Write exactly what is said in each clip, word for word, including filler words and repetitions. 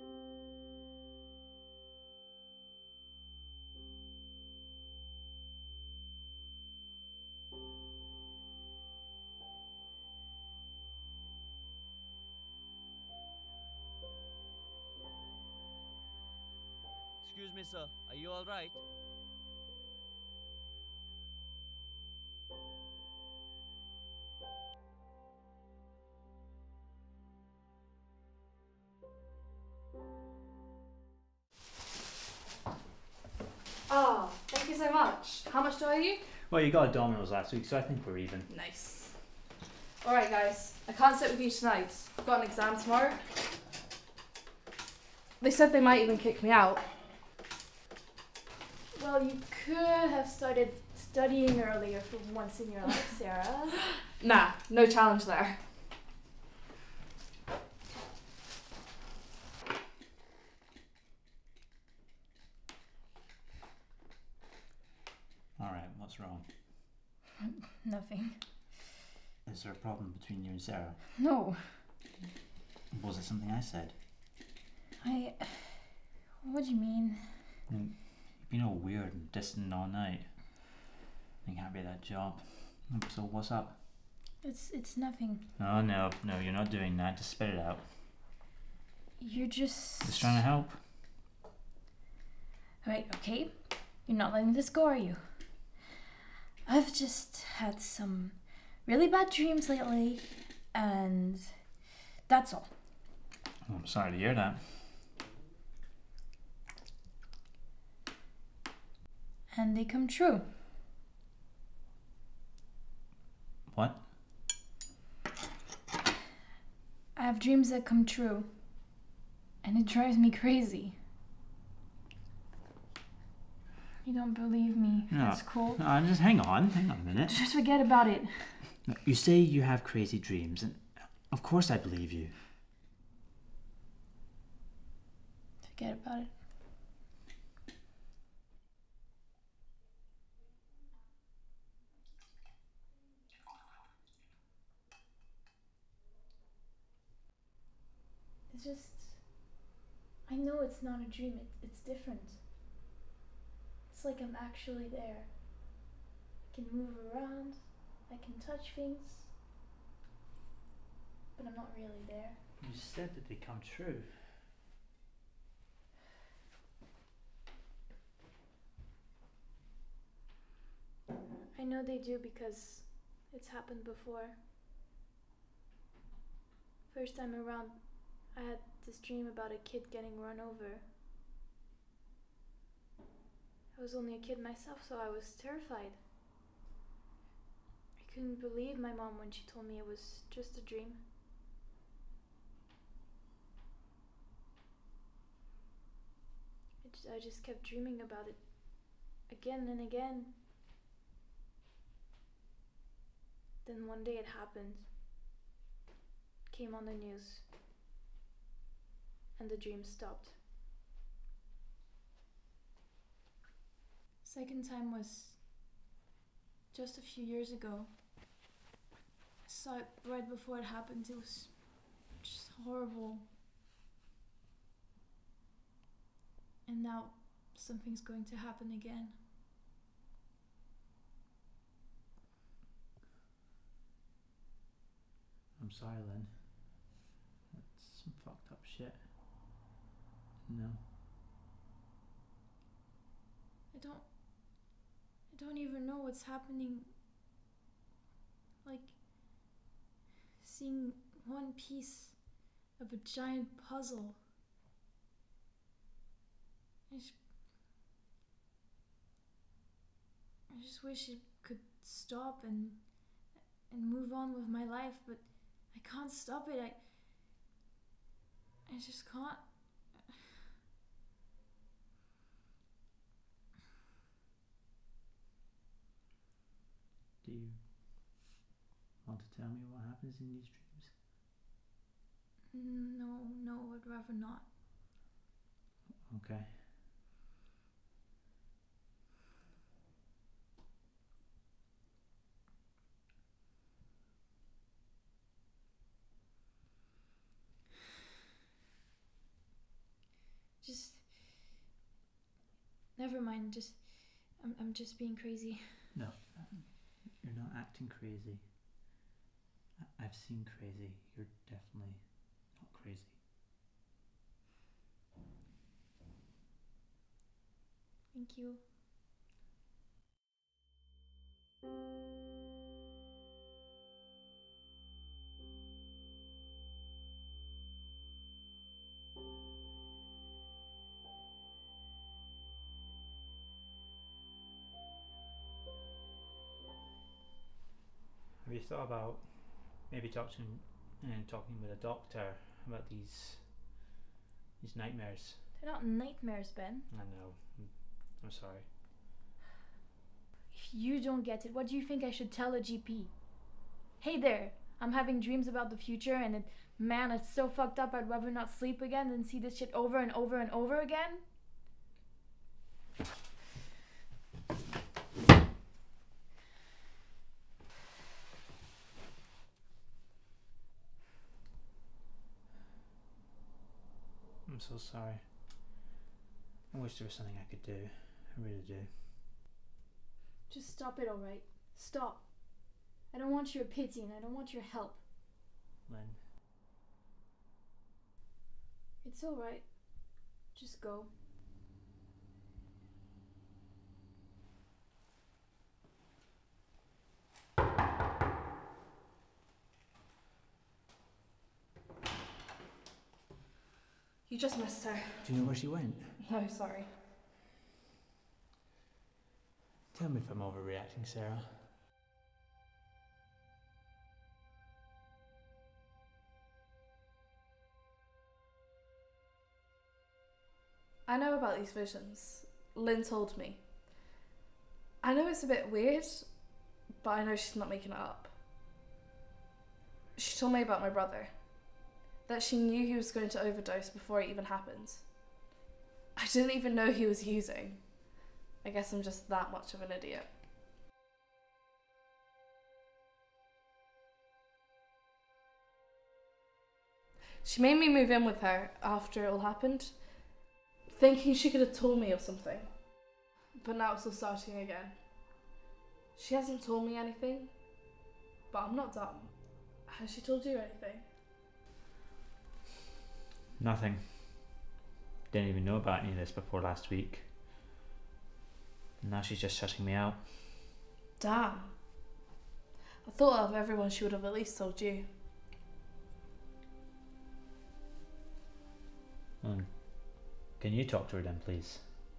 Excuse me, sir. Are you all right? Oh, thank you so much. How much do I owe you? Well, you got a Domino's last week, so I think we're even. Nice. Alright guys, I can't sit with you tonight. I've got an exam tomorrow. They said they might even kick me out. Well, you could have started studying earlier for once in your life, Sarah. Nah, no challenge there. Alright, what's wrong? Nothing. Is there a problem between you and Sarah? No. Was it something I said? I... What do you mean? You've been all weird and distant all night. You can't be that job. So what's up? It's it's nothing. Oh no, no, you're not doing that. Just spit it out. You're just... Just trying to help. Right, okay. You're not letting this go, are you? I've just had some really bad dreams lately, and that's all. Oh, I'm sorry to hear that. And they come true. What? I have dreams that come true, and it drives me crazy. You don't believe me. No. That's cool. No, just hang on, hang on a minute. Just forget about it. You say you have crazy dreams, and of course I believe you. Forget about it. It's just... I know it's not a dream. It, it's different. It's like I'm actually there. I can move around. I can touch things. But I'm not really there. You said that they come true. I know they do because it's happened before. First time around, I had this dream about a kid getting run over. I was only a kid myself, so I was terrified. I couldn't believe my mom when she told me it was just a dream. I just, I just kept dreaming about it again and again. Then one day it happened. It came on the news. And the dream stopped. Second time was just a few years ago. I saw it right before it happened. It was just horrible. And now something's going to happen again. I'm sorry, Lynn. That's some fucked up shit. No. I don't... I don't even know what's happening. Like... seeing one piece of a giant puzzle. I just... I just wish it could stop and... and move on with my life, but I can't stop it. I... I just can't. Do you want to tell me what happens in these dreams? No, no, I'd rather not. Okay. Never mind. Just, I'm, I'm just being crazy. No, you're not acting crazy. I- I've seen crazy. You're definitely not crazy. Thank you. Have you thought about maybe talking and talking with a doctor about these these nightmares? They're not nightmares, Ben. I know. I'm, I'm sorry. If you don't get it, what do you think I should tell a G P? Hey there, I'm having dreams about the future and it, man, it's so fucked up I'd rather not sleep again than see this shit over and over and over again. I'm so sorry. I wish there was something I could do. I really do. Just stop it, alright? Stop. I don't want your pity and I don't want your help. Lynn. It's alright. Just go. You just missed her. Do you know where she went? No, sorry. Tell me if I'm overreacting, Sarah. I know about these visions. Lynn told me. I know it's a bit weird, but I know she's not making it up. She told me about my brother. That she knew he was going to overdose before it even happened. I didn't even know he was using. I guess I'm just that much of an idiot. She made me move in with her after it all happened, thinking she could have told me or something. But now it's all starting again. She hasn't told me anything, but I'm not dumb. Has she told you anything? Nothing. Didn't even know about any of this before last week. Now she's just shutting me out. Damn. I thought out of everyone she would have at least told you. Um, can you talk to her then, please?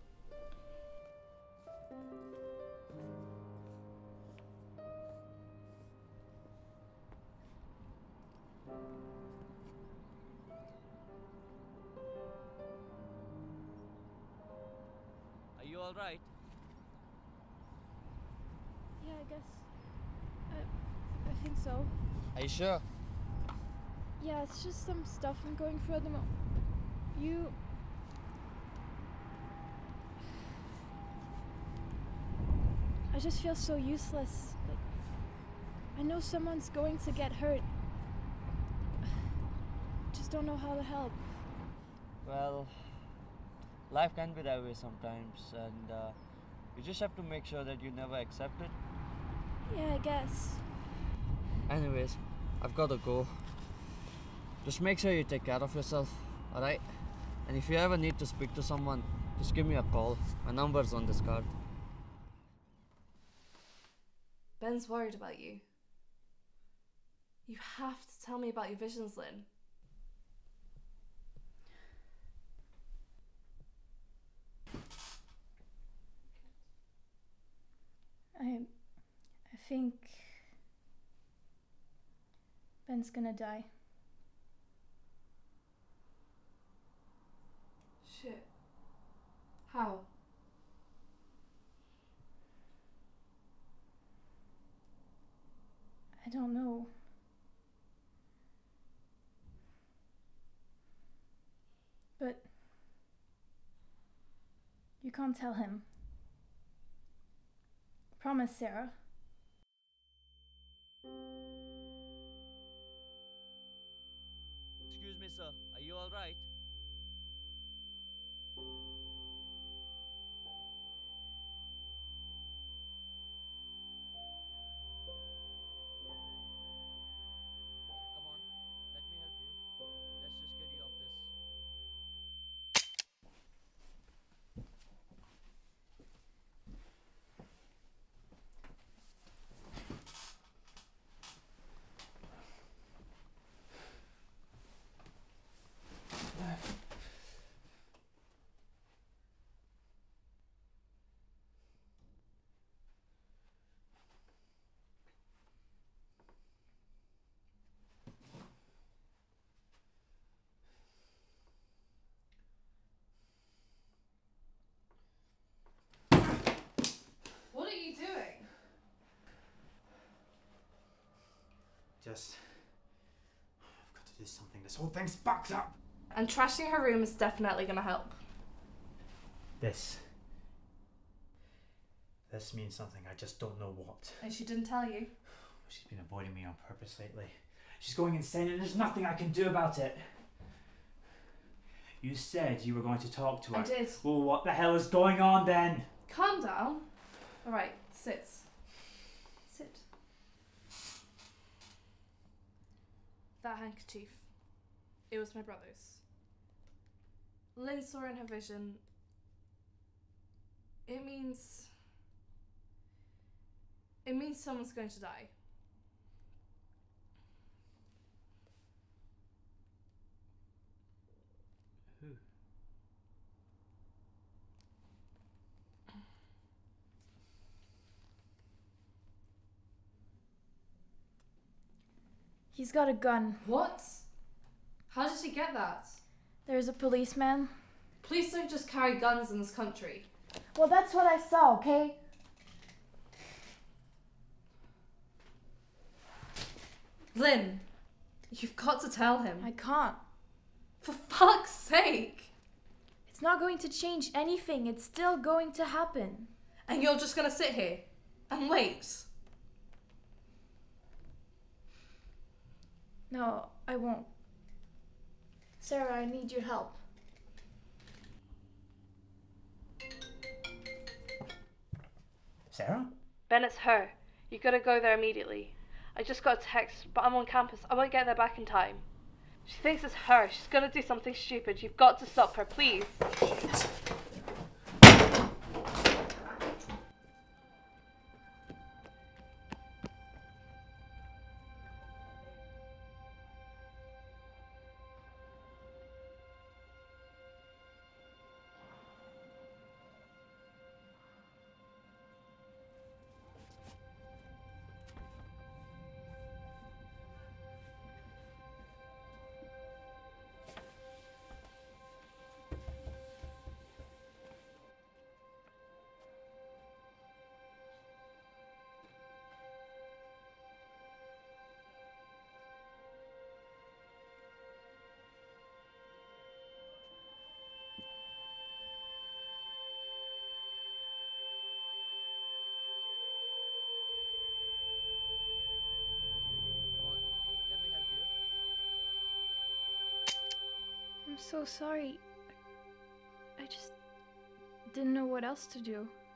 Are you all right? Yeah, I guess. I, I think so. Are you sure? Yeah, it's just some stuff I'm going through at the moment. You... I just feel so useless. Like, I know someone's going to get hurt. Just don't know how to help. Well, life can be that way sometimes, and uh, you just have to make sure that you never accept it. Yeah, I guess. Anyways, I've got to go. Just make sure you take care of yourself, alright? And if you ever need to speak to someone, just give me a call. My number's on this card. Ben's worried about you. You have to tell me about your visions, Lynn. I... I think... Ben's gonna die. Shit. How? I don't know. But... You can't tell him. Promise, Sarah. Excuse me, sir. Are you all right? just... I've got to do something. This whole thing's fucked up! And trashing her room is definitely going to help. This... This means something. I just don't know what. And she didn't tell you? She's been avoiding me on purpose lately. She's going insane and there's nothing I can do about it. You said you were going to talk to her. I did. Well, what the hell is going on then? Calm down. Alright, sit. Sit. That handkerchief. It was my brother's. Lynn saw in her vision. It means... It means someone's going to die. Who? He's got a gun. What? How did he get that? There's a policeman. Police don't just carry guns in this country. Well, that's what I saw, okay? Lynn, you've got to tell him. I can't. For fuck's sake! It's not going to change anything. It's still going to happen. And you're just gonna sit here and wait? No, I won't. Sarah, I need your help. Sarah? Ben, it's her. You gotta go there immediately. I just got a text, but I'm on campus. I won't get there back in time. She thinks it's her. She's gonna do something stupid. You've got to stop her, please. Come on, let me help you. I'm so sorry. I just didn't know what else to do.